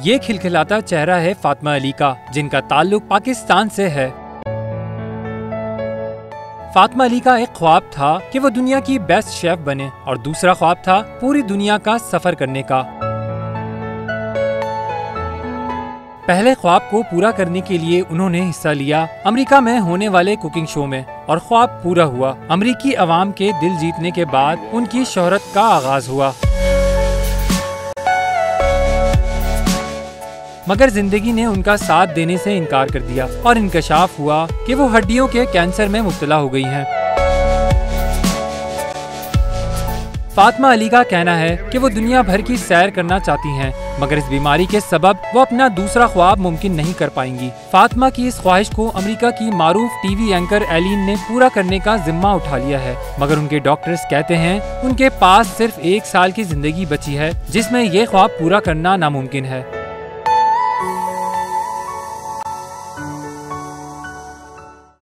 ये खिलखिलाता चेहरा है फातिमा अली का, जिनका ताल्लुक पाकिस्तान से है। फातिमा अली का एक ख्वाब था कि वो दुनिया की बेस्ट शेफ बने और दूसरा ख्वाब था पूरी दुनिया का सफर करने का। पहले ख्वाब को पूरा करने के लिए उन्होंने हिस्सा लिया अमेरिका में होने वाले कुकिंग शो में और ख्वाब पूरा हुआ। अमेरिकी अवाम के दिल जीतने के बाद उनकी शोहरत का आगाज हुआ। मगर जिंदगी ने उनका साथ देने से इनकार कर दिया और इंकशाफ हुआ कि वो हड्डियों के कैंसर में मुब्तला हो गई हैं। फातिमा अली का कहना है कि वो दुनिया भर की सैर करना चाहती हैं, मगर इस बीमारी के सबब वो अपना दूसरा ख्वाब मुमकिन नहीं कर पाएंगी। फातिमा की इस ख्वाहिश को अमेरिका की मारूफ टीवी एंकर एलिन ने पूरा करने का जिम्मा उठा लिया है, मगर उनके डॉक्टर्स कहते हैं उनके पास सिर्फ 1 साल की जिंदगी बची है, जिसमें ये ख्वाब पूरा करना नामुमकिन है।